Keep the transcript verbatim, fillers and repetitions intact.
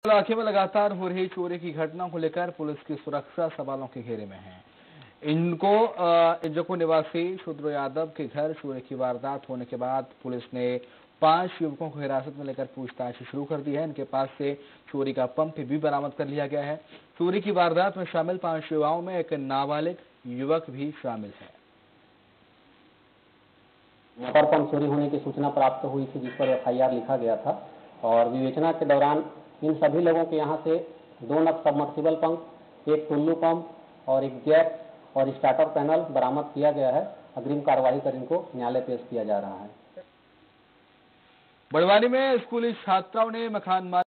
इलाके में लगातार हो रही चोरी की घटना को लेकर पुलिस की सुरक्षा सवालों के घेरे में है। इनको इंजको निवासी शुद्र यादव के घर चोरी की वारदात होने के बाद पुलिस ने पांच युवकों को हिरासत में लेकर पूछताछ शुरू कर दी है। इनके पास से चोरी का पंप भी बरामद कर लिया गया है। चोरी की वारदात में शामिल पांच युवाओं में एक नाबालिग युवक भी शामिल है। मोटर पंप चोरी होने की सूचना प्राप्त हुई थी, जिस पर एफ आई आर लिखा गया था और विवेचना के दौरान इन सभी लोगों के यहाँ से दो नग सबमर्सिबल पंप, एक टुल्लू पंप और एक जैक और स्टार्टर पैनल बरामद किया गया है। अग्रिम कार्रवाई कर इनको न्यायालय पेश किया जा रहा है। बड़वानी में स्कूली छात्राओं ने मकान